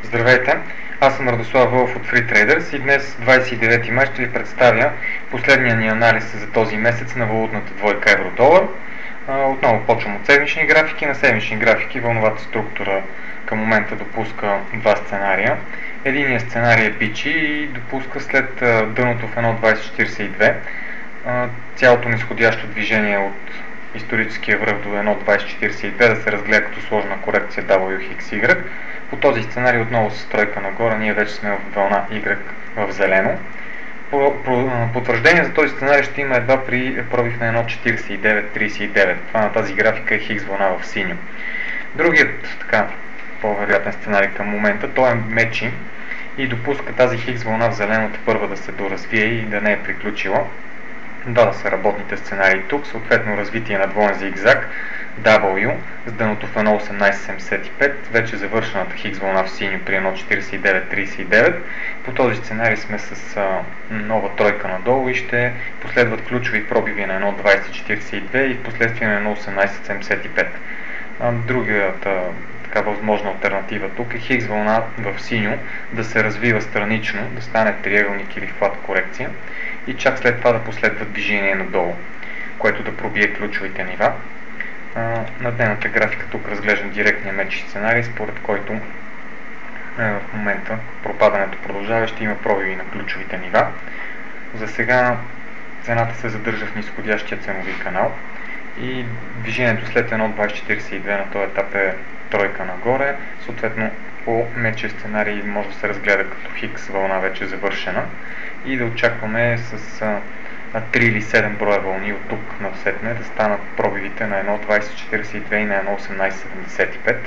Здравейте, аз съм Радослав Вълов от Free Traders и днес, 29 май, ще ви представя последния ни анализ за този месец на валутната двойка евро-долар. Отново почвам от седмични графики. На седмични графики вълновата структура към момента допуска два сценария. Единият сценарий е бичи и допуска след дъното в 1.2042 цялото нисходящо движение от историческия връх до 1.2042 да се разгледа като сложна корекция WXY. По този сценарий отново с тройка нагоре, ние вече сме в вълна Y в зелено. Потвърждение за този сценарий ще има едва при пробив на 1.4939. Това на тази графика е Хикс вълна в синьо. Другият по-вероятен сценарий към момента, той е мечи и допуска тази Хикс вълна в зеленото първа да се доразвие и да не е приключила. Да са работните сценарии тук, съответно развитие на двоен зигзаг W с дъното в 1.1875, вече завършената Хикс вълна в синьо при 1.4939. По този сценарий сме с нова тройка надолу и ще последват ключови пробиви на 1.2042 и в последствие на 1.1875. Другата възможна алтернатива тук е Хикс вълна в синьо да се развива странично, да стане триъгълник или флат корекция и чак след това да последва движение надолу, което да пробие ключовите нива. На дневната графика тук разглеждам директния меч сценарий, според който в момента пропадането продължава и ще има пробиви на ключовите нива. За сега цената се задържа в нисходящия ценови канал и движението след 1.2042 на този етап е тройка нагоре. Съответно по мече сценарий може да се разгледа като Хикс вълна вече завършена и да очакваме с 3 или 7 броя вълни от тук насетне да станат пробивите на 1.2042 и на 1.1875.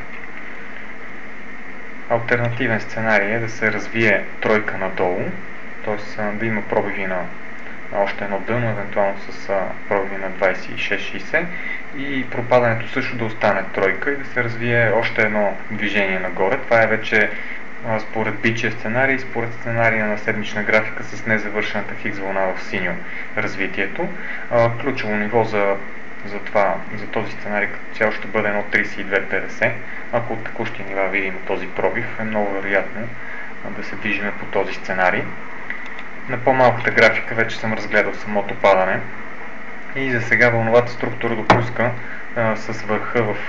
Алтернативен сценарий е да се развие тройка надолу, т.е. да има пробиви на още едно дъно, евентуално с пробиви на 26-60 и пропадането също да остане тройка и да се развие още едно движение нагоре. Това е вече според бичия сценарий и според сценария на седмична графика с незавършената Хикс вълна в синьо развитието. Ключово ниво за този сценарий като цяло ще бъде 1.3250. Ако от текущи нива видим този пробив, е много вероятно да се движиме по този сценарий. На по-малката графика вече съм разгледал самото падане и за сега вълновата структура допуска с върха в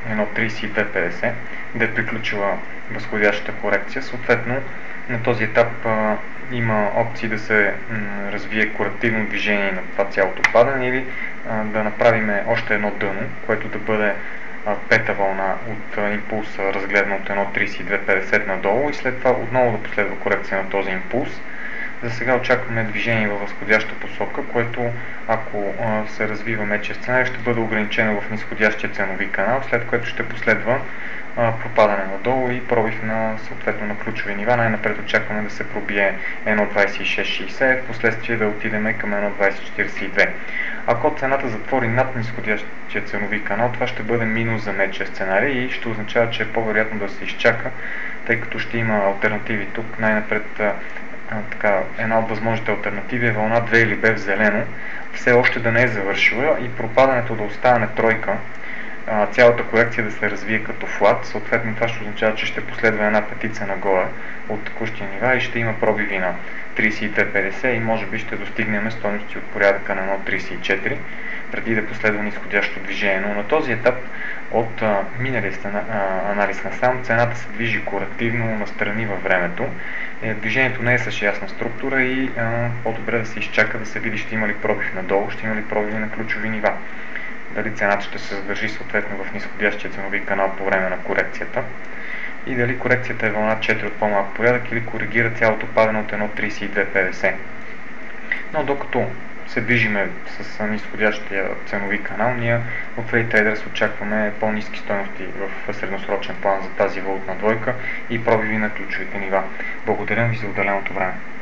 1.3250 да е приключила възходящата корекция. Съответно на този етап има опции да се развие корективно движение на това цялото падане или да направим още едно дъно, което да бъде пета вълна от импулса, разгледана от 1.3250 надолу и след това отново да последва корекция на този импулс. За сега очакваме движение във възходяща посока, което ако се развива мечия сценарий ще бъде ограничено в нисходящия ценови канал, след което ще последва пропадане надолу и пробив съответно на ключови нива. Най-напред очакваме да се пробие 1.2660, в последствие да отидем към 1.2042. Ако цената затвори над нисходящия ценови канал, това ще бъде минус за мечия сценарий и ще означава, че е по-вероятно да се изчака, тъй като ще има алтернативи тук. Най-напред една от възможните алтернативи е вълна 2 или Б в зелено, все още да не е завършила и пропадането да остане тройка, цялата корекция да се развие като флат. Съответно това ще означава, че ще последва една петица нагоре от текущия нива и ще има пробиви на 32.50 и може би ще достигнем стойности от порядъка на 1.34 преди да последва нисходящо движение. Но на този етап от миналия анализ насам цената се движи корективно настрани във времето. Движението не е с ясна структура и по-добре да се изчака да се види ще има ли пробив надолу, ще има ли пробиви на ключови нива. Дали цената ще се задържи съответно в нисходящия ценови канал по време на корекцията и дали корекцията е вълна 4 от по-малък порядък или коригира цялото падане от 1.3250. Но докато се движиме с нисходящия ценови канал, ние в Free Traders очакваме по-ниски стойности в средносрочен план за тази валутна двойка и пробиви на ключовите нива. Благодаря ви за отделеното време.